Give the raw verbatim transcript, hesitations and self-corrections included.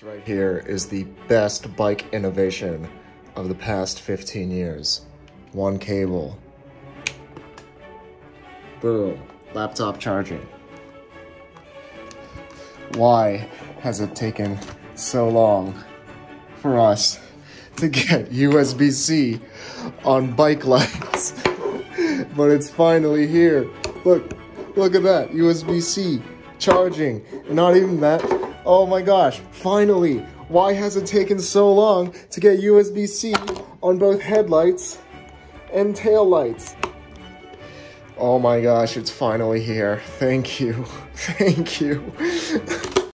This right here is the best bike innovation of the past fifteen years. One cable. Boom. Laptop charging. Why has it taken so long for us to get U S B C on bike lights? But it's finally here. Look, look at that, U S B C charging. Not even that. Oh my gosh, finally. Why has it taken so long to get U S B C on both headlights and tail lights? Oh my gosh, it's finally here. Thank you. Thank you.